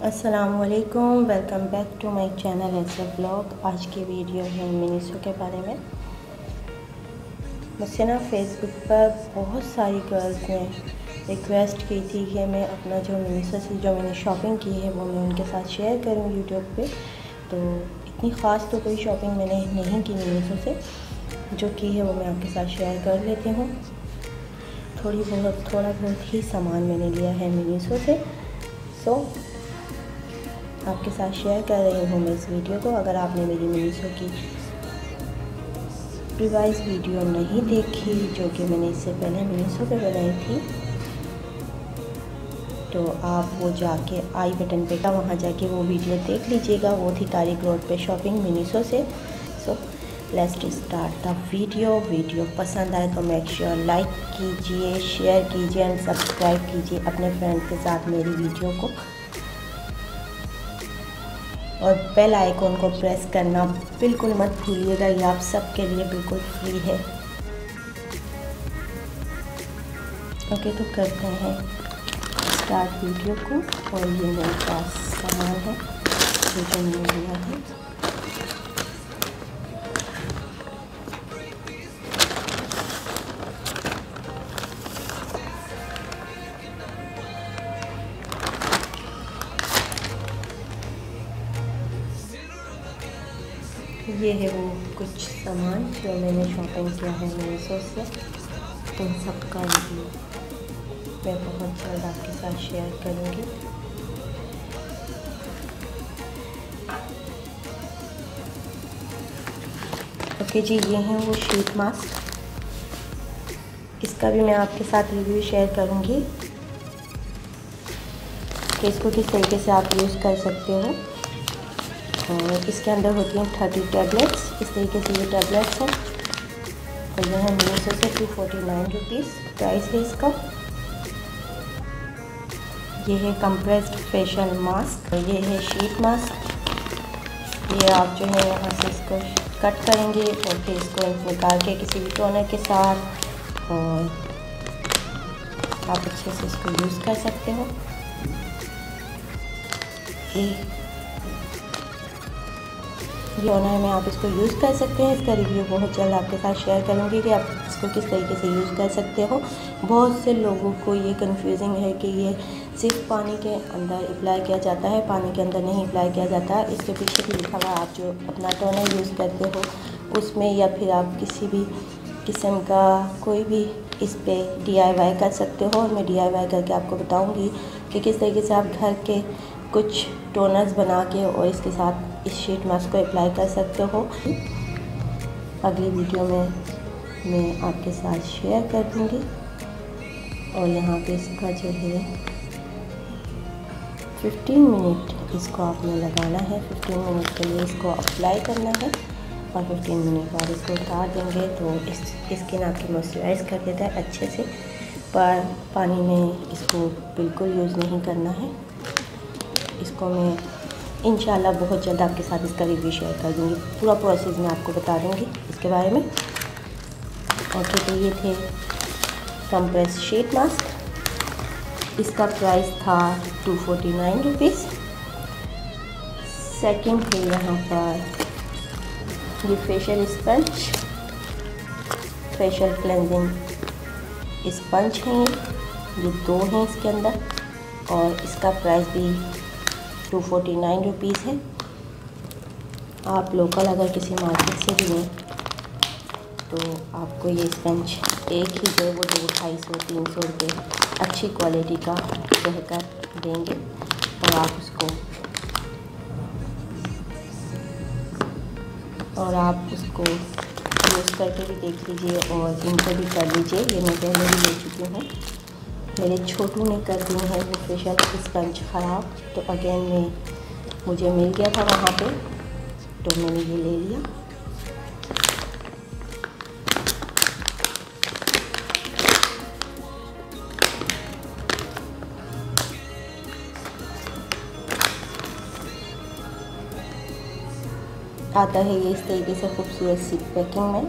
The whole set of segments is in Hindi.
अस्सलामुअलैकुम, welcome back to my channel SF blog. आज की वीडियो है मिनीसो के बारे में। मुझसे ना फेसबुक पर बहुत सारी गर्ल्स ने रिक्वेस्ट की थी कि मैं अपना जो मिनीसो से जो मैंने शॉपिंग की है वो मैं उनके साथ शेयर करूं यूट्यूब पे। तो इतनी ख़ास तो कोई शॉपिंग मैंने नहीं की मिनीसो से, जो की है वो मैं आपके साथ शेयर कर लेती हूँ। थोड़ा बहुत ही सामान मैंने लिया है मिनीसो से, सो आपके साथ शेयर कर रही हूँ मैं इस वीडियो को। अगर आपने मेरी मिनीसो की रिवाइज वीडियो नहीं देखी, जो कि मैंने इससे पहले मिनीसो पे बनाई थी, तो आप वो जाके आई बटन पे वहाँ जाके वो वीडियो देख लीजिएगा। वो थी तारिक रोड पे शॉपिंग मिनीसो से। So let's start the video पसंद आए तो मेक श्योर लाइक कीजिए, शेयर कीजिए एंड सब्सक्राइब कीजिए अपने फ्रेंड्स के साथ मेरी वीडियो को, और बेल आइकॉन को प्रेस करना बिल्कुल मत भूलिएगा। ये आप सबके लिए बिल्कुल फ्री है। ओके, तो करते हैं स्टार्ट वीडियो को। और ये मेरे पास सामान है जो मैंने लिया है। ये है वो कुछ सामान जो मैंने शॉपिंग किया है मिनीसो से। इन सब का रिव्यू मैं बहुत जल्द आपके साथ शेयर करूँगी। ओके जी, ये हैं वो शीट मास्क। इसका भी मैं आपके साथ रिव्यू शेयर करूँगी कि इसको किस तरीके से आप यूज़ कर सकते हो। और इसके अंदर होती हैं 30 टैबलेट्स। इस तरीके से ये टैबलेट्स हैं। और ये है मिनीसो से 249 रुपीज़ प्राइस है इसका। ये है कंप्रेस्ड फेशियल मास्क। ये है शीट मास्क। ये आप जो है यहाँ से इसको कट करेंगे और फिर इसको निकाल के किसी भी टोनर के साथ और आप अच्छे से इसको यूज़ कर सकते हो। ये टोनर में आप इसको यूज़ कर सकते हैं। इसका रिव्यू बहुत जल्द आपके साथ शेयर करूँगी कि आप इसको किस तरीके से यूज़ कर सकते हो। बहुत से लोगों को ये कंफ्यूजिंग है कि ये सिर्फ पानी के अंदर अप्लाई किया जाता है, पानी के अंदर नहीं अप्लाई किया जाता। इसके पीछे भी लिखा हुआ है आप जो अपना टोनर यूज़ करते हो उसमें, या फिर आप किसी भी किस्म का कोई भी इस पर DIY कर सकते हो। और मैं DIY करके आपको बताऊँगी कि किस तरीके से आप घर के कुछ टोनर्स बना के और इसके साथ इस शीट मास्क को अप्लाई कर सकते हो। अगली वीडियो में मैं आपके साथ शेयर कर दूँगी। और यहाँ पे इसका जो है 15 मिनट इसको आपने लगाना है। 15 मिनट के लिए इसको अप्लाई करना है और 15 मिनट बाद इसको उतार देंगे तो स्किन आपकी मॉइस्चराइज कर देता है अच्छे से। पर पानी में इसको बिल्कुल यूज़ नहीं करना है। इसको मैं इंशाल्लाह बहुत जल्द आपके साथ इसका रिव्यू शेयर कर दूँगी। पूरा प्रोसेस मैं आपको बता दूँगी इसके बारे में। ओके, तो ये थे कंप्रेस शीट मास्क। इसका प्राइस था 249 रुपीज़। सेकेंड है यहाँ पर ये facial sponge, facial cleansing sponge हैं। ये 2 हैं इसके अंदर और इसका प्राइस भी 249 रुपीज़ है। आप लोकल अगर किसी मार्केट से भी लें तो आपको ये स्पंज एक ही जो है वो 200-250-300 रुपये अच्छी क्वालिटी का कहकर देंगे। और आप उसको यूज़ करके भी देख लीजिए और इनको भी कर लीजिए। ये मैं पहले भी ले चुकी हूँ। मेरे छोटू ने कर दी है वो फेशियल स्पंज ख़राब, तो अगेन मुझे मिल गया था वहाँ पे, तो मैंने ये ले लिया। आता है ये इस तरीके से खूबसूरत सी पैकिंग में।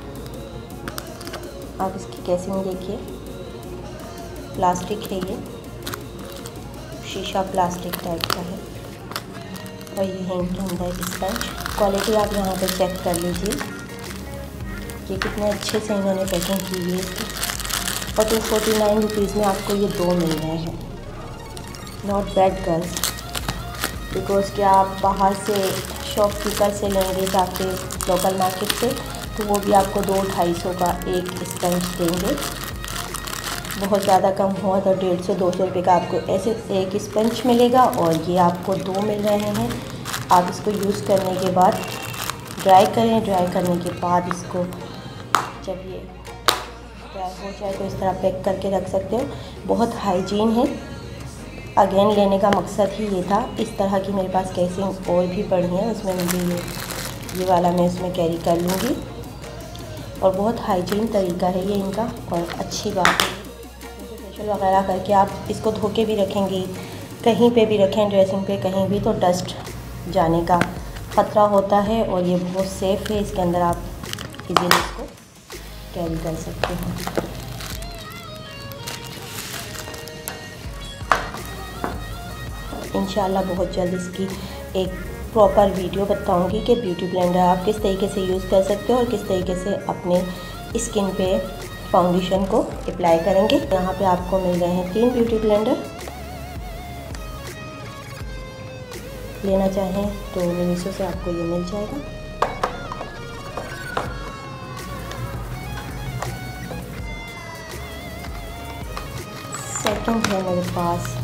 आप इसकी कैसिंग देखिए, प्लास्टिक है ये, शीशा प्लास्टिक टाइप का है। और ये है इनके अंदर स्पंज। क्वालिटी आप यहाँ पे चेक कर लीजिए, ये कितने अच्छे से इन्होंने पैकिंग की हुई है इसकी। और 249 रुपीज़ में आपको ये 2 मिल रहे हैं। नॉट बैड गर्ल्स, बिकॉज क्या आप बाहर से शॉपकीपर से लेंगे जाके लोकल मार्केट से, तो वो भी आपको 200-250 का एक स्पंज देंगे। बहुत ज़्यादा कम हुआ तो 150-200 रुपये का आपको ऐसे एक स्पंज मिलेगा, और ये आपको 2 मिल रहे हैं। आप इसको यूज़ करने के बाद ड्राई करें। ड्राई करने के बाद इसको जब ये ड्राई हो जाए तो इस तरह पैक करके रख सकते हो। बहुत हाइजीन है। अगेन लेने का मकसद ही ये था। इस तरह की मेरे पास केसिंग और भी पड़ी है, उसमें मुझे ये वाला मैं उसमें कैरी कर लूँगी। और बहुत हाइजीन तरीका है ये इनका, और अच्छी बात है। फेशियल वगैरह करके आप इसको धो के भी रखेंगी, कहीं पे भी रखें, ड्रेसिंग पे कहीं भी, तो डस्ट जाने का ख़तरा होता है। और ये बहुत सेफ़ है, इसके अंदर आप इजीली इसको कैरी कर सकते हैं। इंशाल्लाह बहुत जल्द इसकी एक प्रॉपर वीडियो बताऊंगी कि ब्यूटी ब्लेंडर आप किस तरीके से यूज़ कर सकते हो और किस तरीके से अपने स्किन पे फाउंडेशन को अप्लाई करेंगे। यहाँ पे आपको मिल रहे हैं 3 ब्यूटी ब्लेंडर। लेना चाहें तो मीशो से आपको ये मिल जाएगा। सेकंड है मेरे पास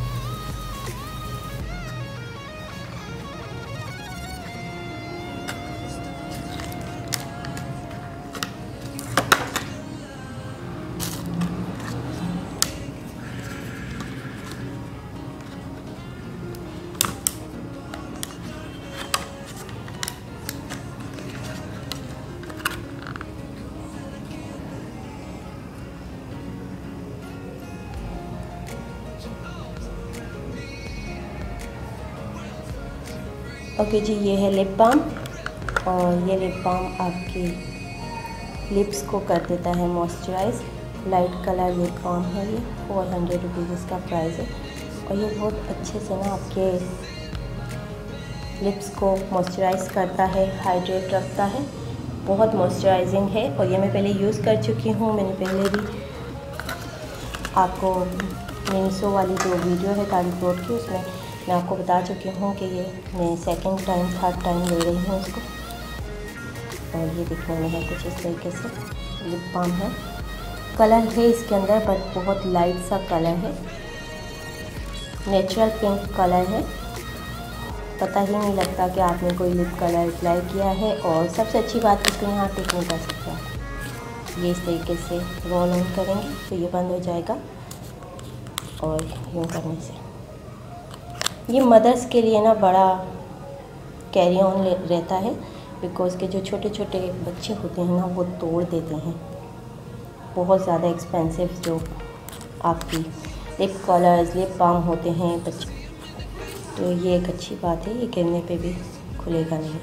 ओके जी, ये है लिप बाम। और ये लिप बाम आपकी लिप्स को कर देता है moisturise. Light colour lip balm है ये, 400 रुपीज़ इसका प्राइस है। और ये बहुत अच्छे से ना आपके लिप्स को मॉइस्चराइज करता है, हाइड्रेट रखता है। बहुत मॉइस्चराइजिंग है। और ये मैं पहले यूज़ कर चुकी हूँ। मैंने पहले भी आपको मीशो वाली जो वीडियो है तारीख रोड की, उसमें मैं आपको बता चुकी हूँ कि ये मैं सेकंड टाइम थर्ड टाइम ले रही हूँ इसको। और ये दिखने में है कुछ इस तरीके से लिप बाम है। कलर है इसके अंदर बट बहुत लाइट सा कलर है, नेचुरल पिंक कलर है। पता ही नहीं लगता कि आपने कोई लिप कलर अप्लाई किया है। और सबसे अच्छी बात इसको यहाँ टिक नहीं कर सकता। ये इस तरीके से रोल ऑन करेंगे तो ये बंद हो जाएगा। और यूँ करने से ये मदर्स के लिए ना बड़ा कैरी ऑन रहता है, बिकॉज़ के जो छोटे छोटे बच्चे होते हैं ना वो तोड़ देते हैं। बहुत ज़्यादा एक्सपेंसिव जो आपकी लिप कलर्स लिप बाम होते हैं बच्चे, तो ये एक अच्छी बात है, ये गिरने पे भी खुलेगा नहीं।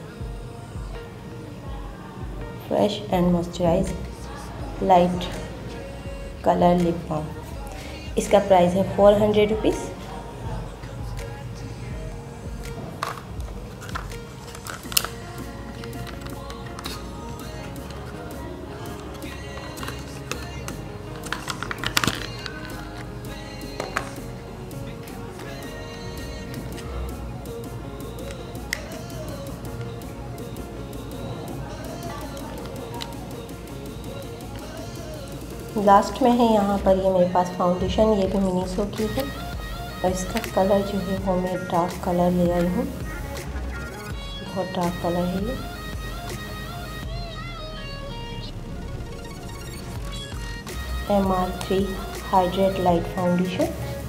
Fresh and moisturise light colour lip balm, इसका प्राइस है 400 रुपीज़। लास्ट में है यहाँ पर ये मेरे पास फाउंडेशन, ये भी मीशो की है। और इसका कलर जो है वो मैं डार्क कलर ले आई हूँ, बहुत डार्क कलर है ये। MR3 hydrate light foundation.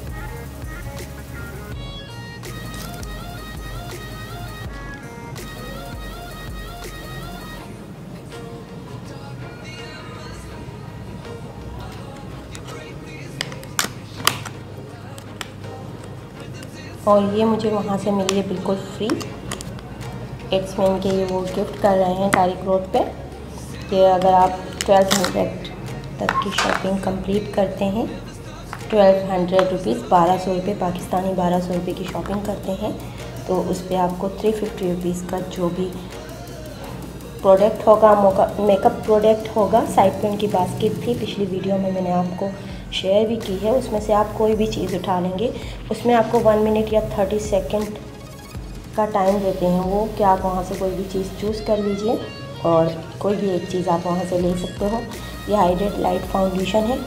और ये मुझे वहाँ से मिली है बिल्कुल फ्री। इट्स मीन के ये वो गिफ्ट कर रहे हैं तारीख रोड पे कि अगर आप 1200 तक की शॉपिंग कंप्लीट करते हैं 1200 रुपीज़, 1200 रुपये पाकिस्तानी 1200 रुपये की शॉपिंग करते हैं तो उस पर आपको 350 रुपीज़ का जो भी प्रोडक्ट होगा, मेकअप प्रोडक्ट होगा। साइड पिन की बास्केट थी, पिछली वीडियो में मैंने आपको शेयर भी की है, उसमें से आप कोई भी चीज़ उठा लेंगे। उसमें आपको 1 मिनट या 30 सेकंड का टाइम देते हैं वो, कि आप वहाँ से कोई भी चीज़ चूज़ कर लीजिए और कोई भी एक चीज़ आप वहाँ से ले सकते हो। ये हाइड्रेट लाइट फाउंडेशन है।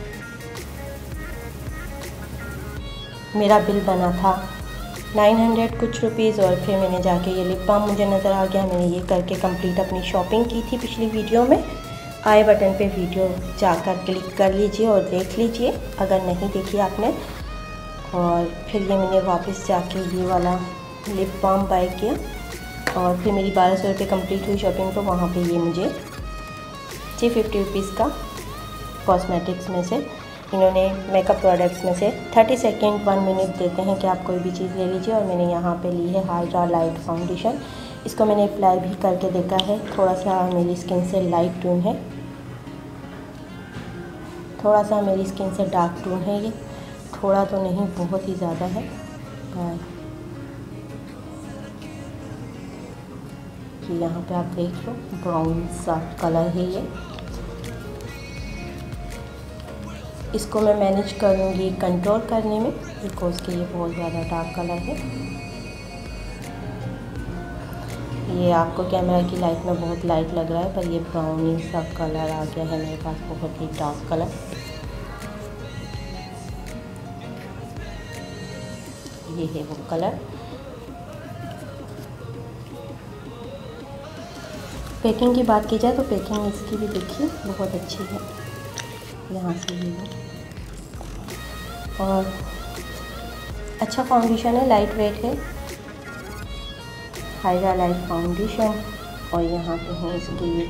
मेरा बिल बना था 900 कुछ रुपीज़ और फिर मैंने जाके ये लिप बाम मुझे नज़र आ गया। मैंने ये करके कंप्लीट अपनी शॉपिंग की थी पिछली वीडियो में। आई बटन पे वीडियो जाकर क्लिक कर लीजिए और देख लीजिए अगर नहीं देखी आपने। और फिर ये मैंने वापस जाके ये वाला लिप बाम बाय किया और फिर मेरी 1200 रुपये कम्प्लीट हुई शॉपिंग। तो वहाँ पे ये मुझे 350 रुपीज़ का कॉस्मेटिक्स में से, इन्होंने मेकअप प्रोडक्ट्स में से 30 सेकेंड 1 मिनट देते हैं कि आप कोई भी चीज़ ले लीजिए। और मैंने यहाँ पे ली है हाइड्रा लाइट फाउंडेशन। इसको मैंने अप्लाई भी करके देखा है, थोड़ा सा मेरी स्किन से लाइट टोन है, थोड़ा सा मेरी स्किन से डार्क टोन है। ये थोड़ा तो नहीं, बहुत ही ज़्यादा है। कि यहाँ पे आप देख लो ब्राउन सा कलर है ये। इसको मैं मैनेज करूँगी कंट्रोल करने में, बिकॉज कि ये बहुत ज़्यादा डार्क कलर है। ये आपको कैमरा की लाइट में बहुत लाइट लग रहा है, पर ये ब्राउनी सा कलर आ गया है मेरे पास, बहुत ही डार्क कलर। ये है वो कलर। पैकिंग की बात की जाए तो पैकिंग इसकी भी देखिए बहुत अच्छी है, यहाँ से ये और अच्छा फाउंडेशन है, लाइट वेट है, हाइड्रा लाइट फाउंडेशन। और यहाँ पे है इसकी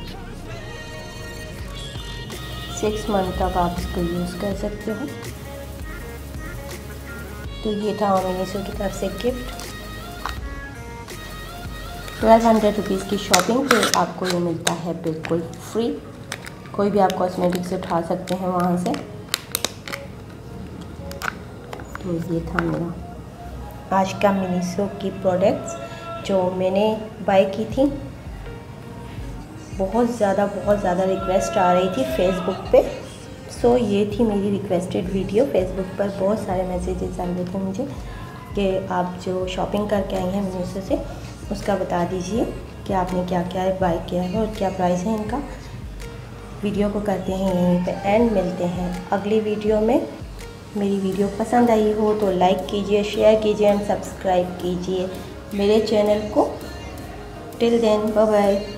6 मंथ तक आप इसको यूज़ कर सकते हो। तो ये था मीशो की तरफ से गिफ्ट। 1200 रुपीज़ की शॉपिंग पे आपको ये मिलता है बिल्कुल फ्री। कोई भी आप कॉस्मेटिक्स उठा सकते हैं वहाँ से। तो ये था मेरा आज का मीशो की प्रोडक्ट्स जो मैंने बाय की थी। बहुत ज़्यादा रिक्वेस्ट आ रही थी फेसबुक पे। सो ये थी मेरी रिक्वेस्टेड वीडियो। फेसबुक पर बहुत सारे मैसेजेस आ रहे थे मुझे कि आप जो शॉपिंग करके आई हैं मीशो से उसका बता दीजिए कि आपने क्या क्या बाय किया है और क्या प्राइस है इनका। वीडियो को करते हैं यहीं पे एंड, मिलते हैं अगली वीडियो में। मेरी वीडियो पसंद आई हो तो लाइक कीजिए, शेयर कीजिए एंड सब्सक्राइब कीजिए मेरे चैनल को। Till then bye bye.